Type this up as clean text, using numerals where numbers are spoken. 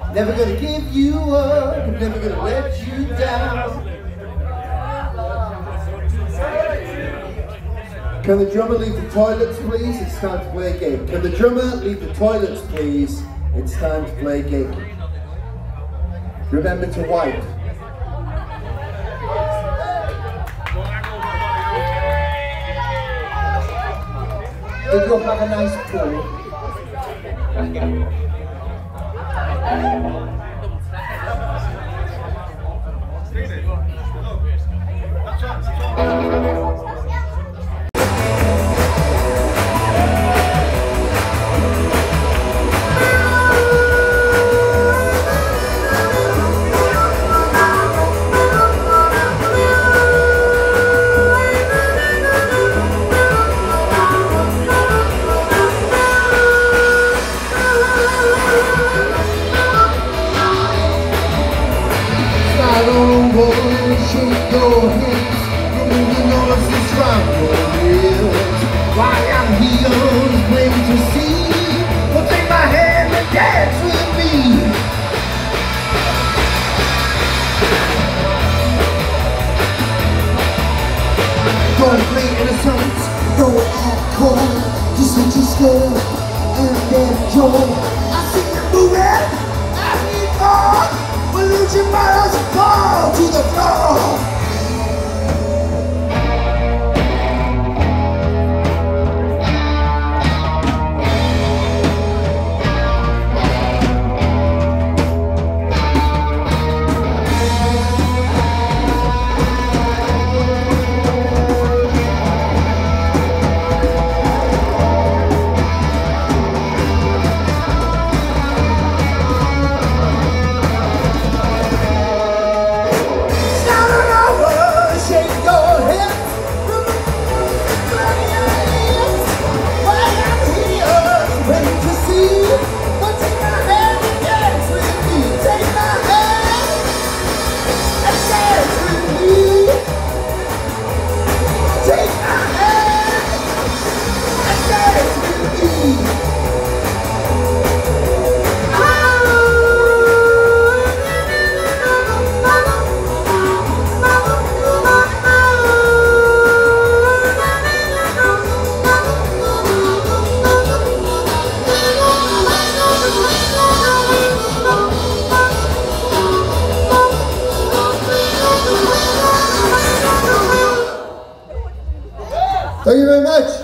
Never gonna give you up, never gonna let you down. Can the drummer leave the toilets, please? It's time to play a gig. Can the drummer leave the toilets, please? It's time to play a gig. Remember to wipe. Did you have a nice pool? Shake your hands, the noises round your ears. Why I'm here is plain to see. Well, take my hand and dance with me. Don't play innocent, don't act cold. Just let you stare and enjoy. I see you moving, I need more. We'll lose your miles and fall to the floor. Thank you very much.